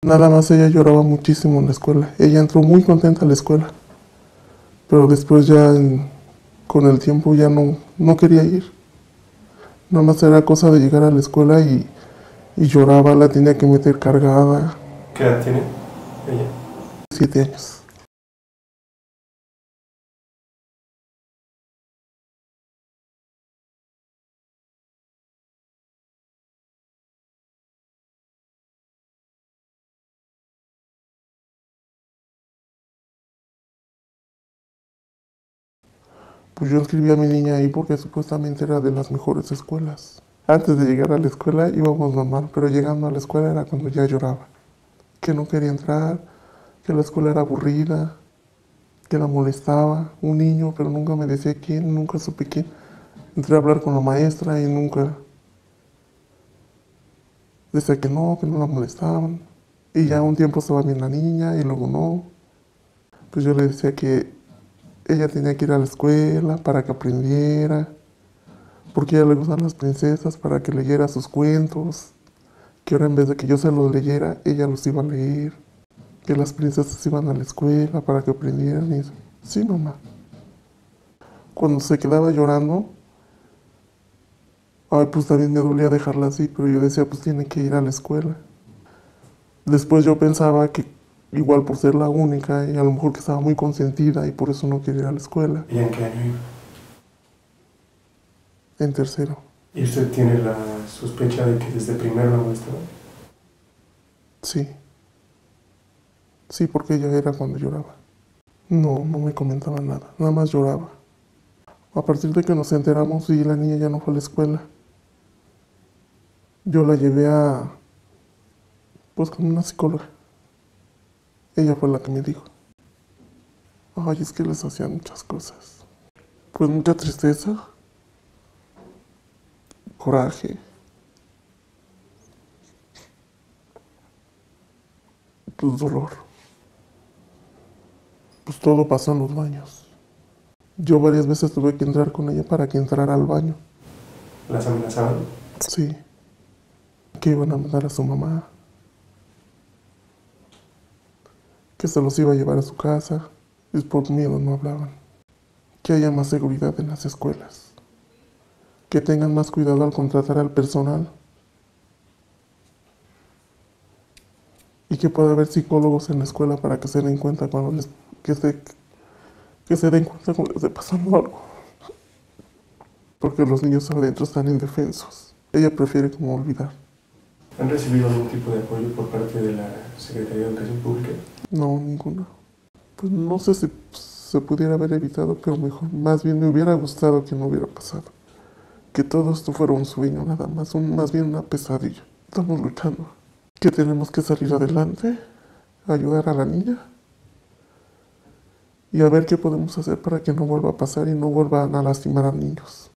Nada más ella lloraba muchísimo en la escuela. Ella entró muy contenta a la escuela, pero después con el tiempo ya no quería ir. Nada más era cosa de llegar a la escuela y lloraba, la tenía que meter cargada. ¿Qué edad tiene ella? 7 años. Pues yo inscribí a mi niña ahí porque supuestamente era de las mejores escuelas. Antes de llegar a la escuela íbamos normal, pero llegando a la escuela era cuando ya lloraba. Que no quería entrar, que la escuela era aburrida, que la molestaba. Un niño, pero nunca me decía quién, nunca supe quién. Entré a hablar con la maestra y nunca decía que no la molestaban. Y ya un tiempo estaba bien la niña y luego no. Pues yo le decía que ella tenía que ir a la escuela para que aprendiera, porque a ella le gustan las princesas, para que leyera sus cuentos, que ahora en vez de que yo se los leyera, ella los iba a leer, que las princesas iban a la escuela para que aprendieran y eso. Sí, mamá. Cuando se quedaba llorando, ay, pues también me dolía dejarla así, pero yo decía, pues tiene que ir a la escuela. Después yo pensaba que igual por ser la única y a lo mejor que estaba muy consentida y por eso no quería ir a la escuela. ¿Y en qué año iba? En tercero. ¿Y usted tiene la sospecha de que desde primero la molestaba? Sí. Sí, porque ella era cuando lloraba. No me comentaba nada, nada más lloraba. A partir de que nos enteramos y la niña ya no fue a la escuela, yo la llevé pues con una psicóloga. Ella fue la que me dijo, ay, es que les hacían muchas cosas. Pues mucha tristeza, coraje, pues dolor. Pues todo pasó en los baños. Yo varias veces tuve que entrar con ella para que entrara al baño. ¿Las amenazaban? Sí, que iban a mandar a su mamá, que se los iba a llevar a su casa, y por miedo no hablaban. Que haya más seguridad en las escuelas, que tengan más cuidado al contratar al personal y que pueda haber psicólogos en la escuela para que se den cuenta que se den cuenta cuando les esté pasando algo. Porque los niños adentro están indefensos. Ella prefiere como olvidar. ¿Han recibido algún tipo de apoyo por parte de la Secretaría de Educación Pública? No, ninguno. Pues no sé si se pudiera haber evitado, pero mejor, más bien me hubiera gustado que no hubiera pasado. Que todo esto fuera un sueño nada más, más bien una pesadilla. Estamos luchando. Que tenemos que salir adelante, ayudar a la niña y a ver qué podemos hacer para que no vuelva a pasar y no vuelvan a lastimar a niños.